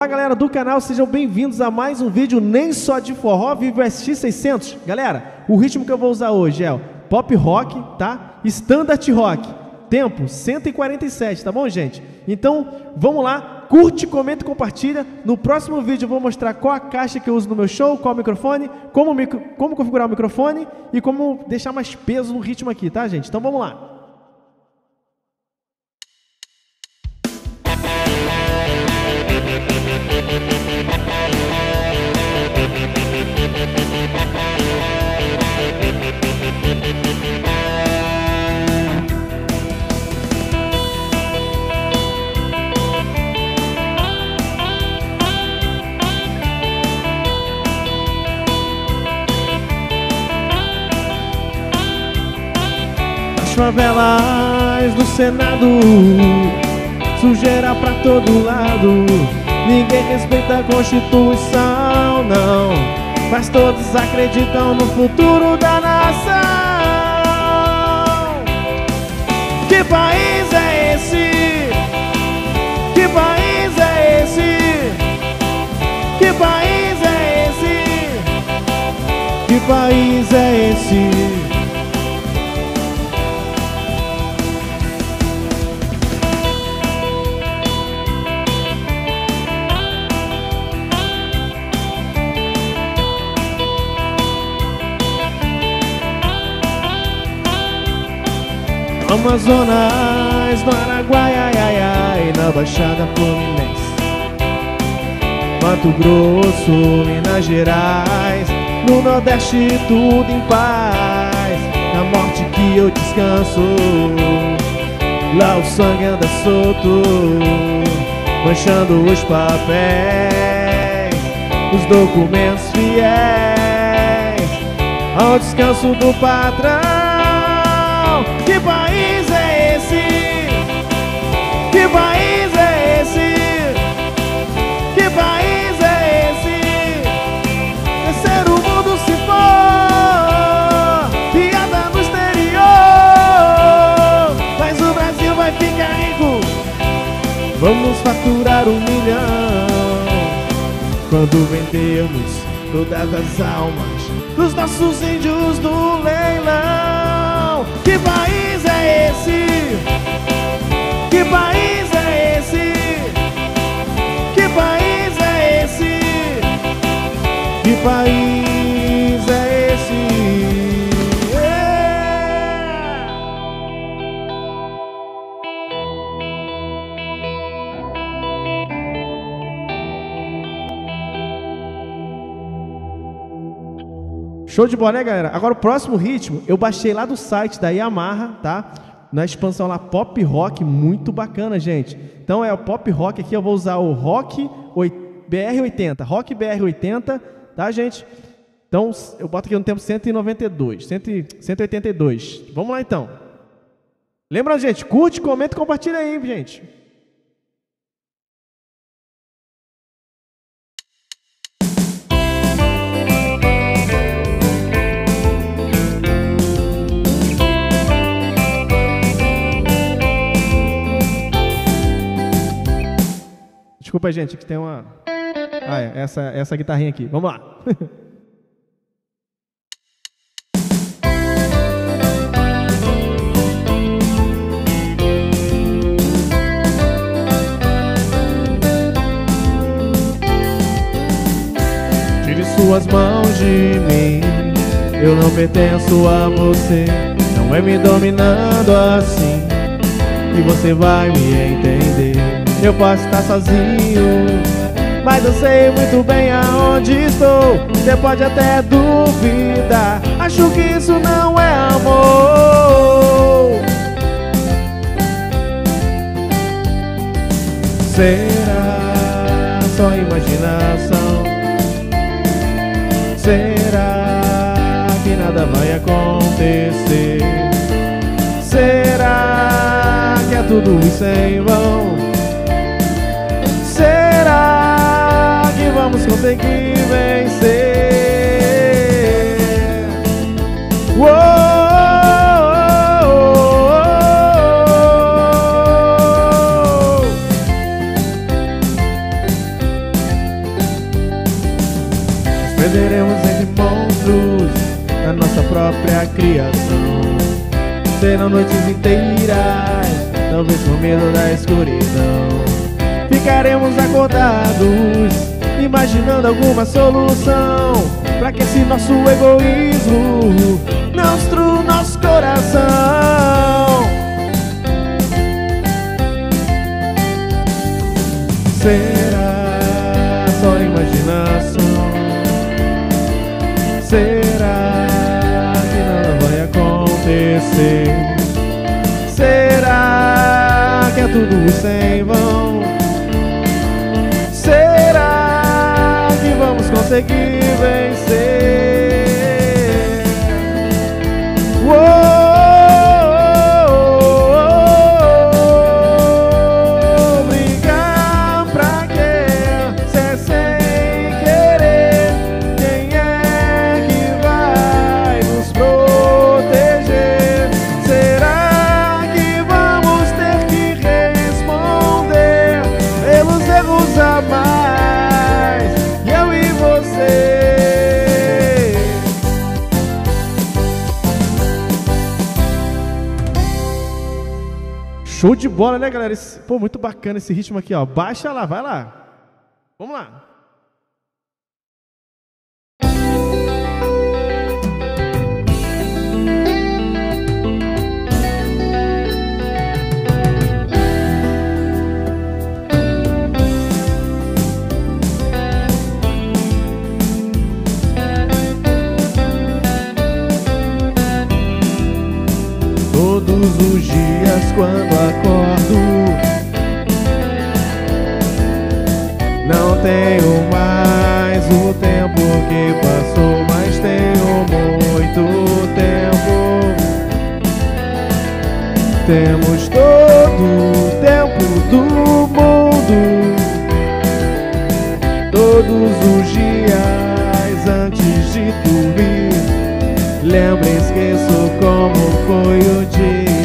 Olá galera do canal, sejam bem-vindos a mais um vídeo Nem Só de Forró Vivo SX600. Galera, o ritmo que eu vou usar hoje é o Pop Rock, tá? Standard Rock, tempo 147, tá bom, gente? Então, vamos lá, curte, comenta e compartilha. No próximo vídeo eu vou mostrar qual a caixa que eu uso no meu show, qual o microfone, como configurar o microfone e como deixar mais peso no ritmo aqui, tá, gente? Então vamos lá. As favelas do Senado, sujeira pra todo lado. Ninguém respeita a Constituição, não, mas todos acreditam no futuro da nação. Que país é esse? Que país é esse? Que país é esse? Que país é esse? Amazonas, no Araguaia, ai, ai, na Baixada Fluminense, Mato Grosso, Minas Gerais, no Nordeste tudo em paz. Na morte que eu descanso, lá o sangue anda solto, manchando os papéis, os documentos fiéis ao descanso do patrão. Que país é esse? Que país é esse? Que país é esse? Terceiro mundo se for piada no exterior, mas o Brasil vai ficar rico. Vamos faturar 1 milhão quando vendermos todas as almas dos nossos índios do leilão. Que país é esse? Que país é esse? Que país é esse? Que país é esse? Show de bola, né, galera? Agora o próximo ritmo eu baixei lá do site da Yamaha, tá? Na expansão lá, Pop Rock, muito bacana, gente. Então é o Pop Rock aqui, eu vou usar o Rock BR80, Rock BR80, tá, gente? Então eu boto aqui no tempo 192, 182. Vamos lá, então. Lembra, gente, curte, comenta e compartilha aí, gente. Desculpa, gente, que tem uma... Ah, é, essa guitarrinha aqui. Vamos lá. Tire suas mãos de mim, eu não pertenço a você. Não é me dominando assim que você vai me entender. Eu posso estar sozinho, mas eu sei muito bem aonde estou. Você pode até duvidar, acho que isso não é amor. Será só imaginação? Será que nada vai acontecer? Será que é tudo isso em vão? Será que vamos conseguir vencer? Perderemos entre monstros a nossa própria criação. Serão noites inteiras, talvez com medo da escuridão. Ficaremos acordados, imaginando alguma solução pra que esse nosso egoísmo não destrua nosso coração. Será só imaginação? Será que nada vai acontecer? Será que é tudo sem vão? Será que vamos conseguir vencer? Brigar pra quê? Se é sem querer, quem é que vai nos proteger? Será que vamos ter que responder pelos erros a mais, eu e você? Show de bola, né, galera? Pô, muito bacana esse ritmo aqui, ó. Baixa lá, vai lá. Vamos lá. Todos os dias quando acordo, não tenho mais o tempo que passou, mas tenho muito tempo. Temos todo o tempo do mundo, todos os dias antes de dormir. Lembro e esqueço como foi o dia.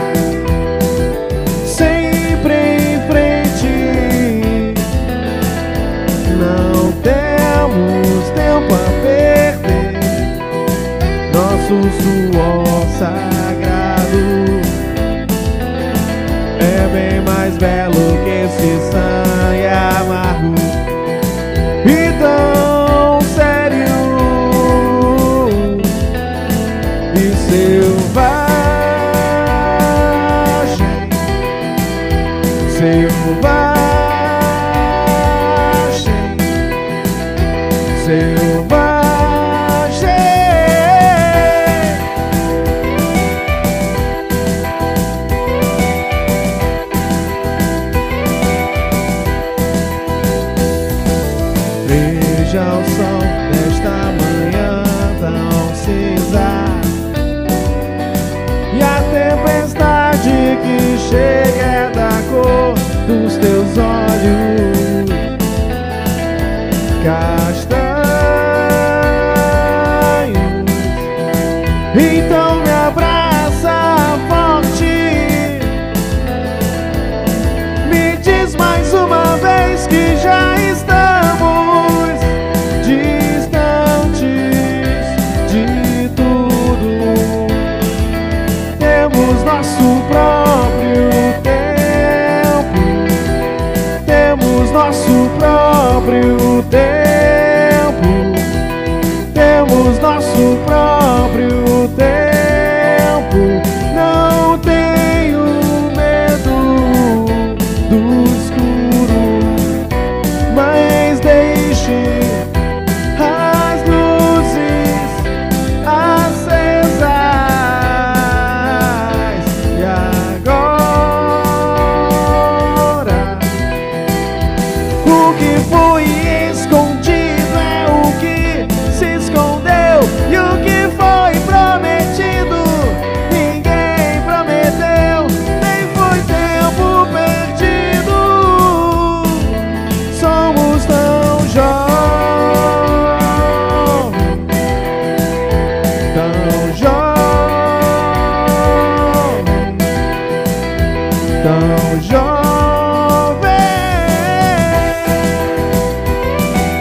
Sempre em frente, não temos tempo a perder. Nosso suor sagrado é bem mais belo que esse sangue amargo e tão sério e selvagem. Veja o sol desta manhã tão cinza e a tempestade que chega é da cor dos teus olhos castanhos. Então me abraça forte, me diz mais uma vez que já estamos distantes de tudo. Temos nosso próprio tempo, temos nosso próprio tempo, temos nosso próprio tempo. Não tenho medo do escuro, mas deixe as luzes acesas. E agora, o que foi escondido é o que se escondeu, e o que foi prometido ninguém prometeu, nem foi tempo perdido. Somos tão jovens, tão jovens, tão jovens.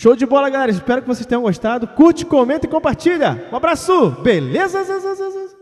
Show de bola, galera. Espero que vocês tenham gostado. Curte, comenta e compartilha. Um abraço. Beleza?